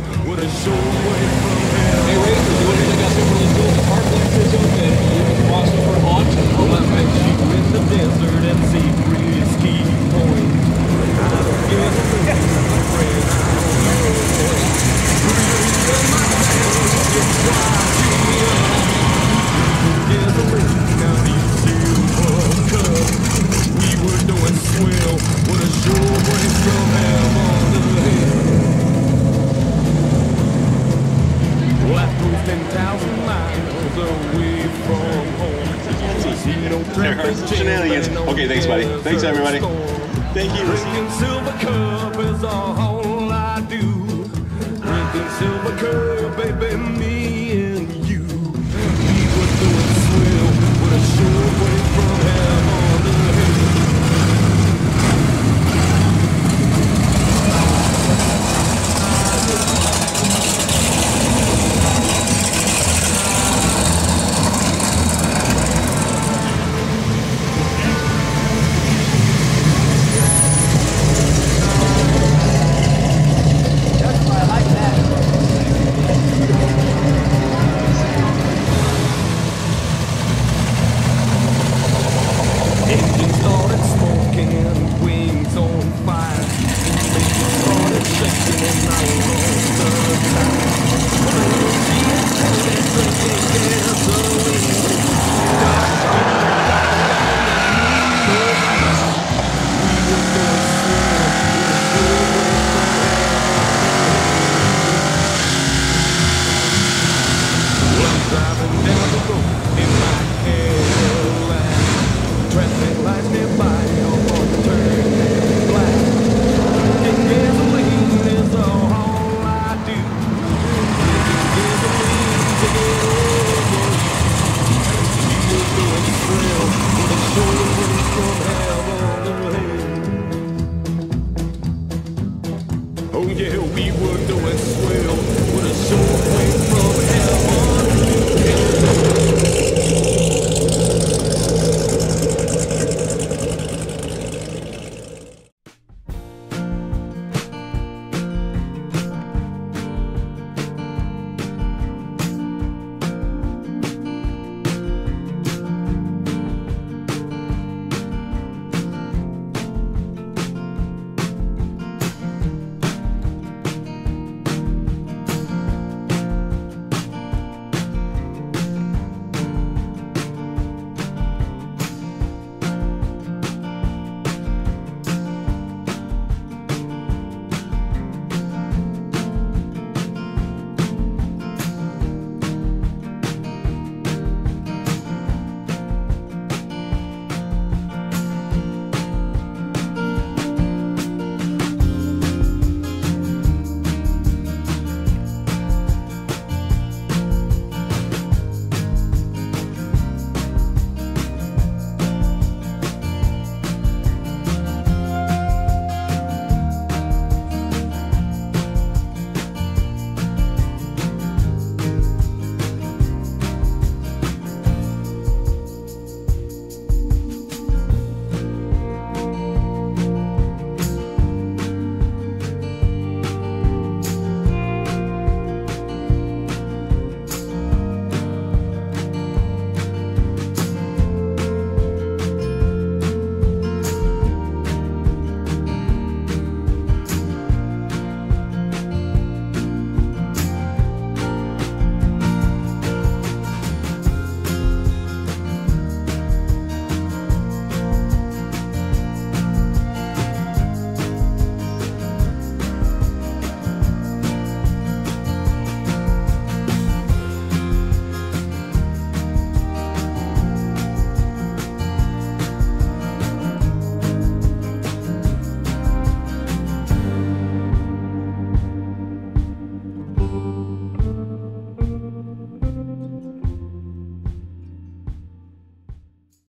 What a show away from hell. Hey, racers, you want to check out some really cool? The park lights is open. You can cross over onto the left. You in the desert and see risky points. I don't give a friend. Now you silver cup. We were doing swell. What a show away from hell on the hill. Well, I drove 10,000 miles away from home. There are some shenanigans. Okay, thanks, buddy. Thanks, everybody. Thank you. Drinking silver cup is all I do. Drinking silver cup, baby, me and you. We were doing swell with a show.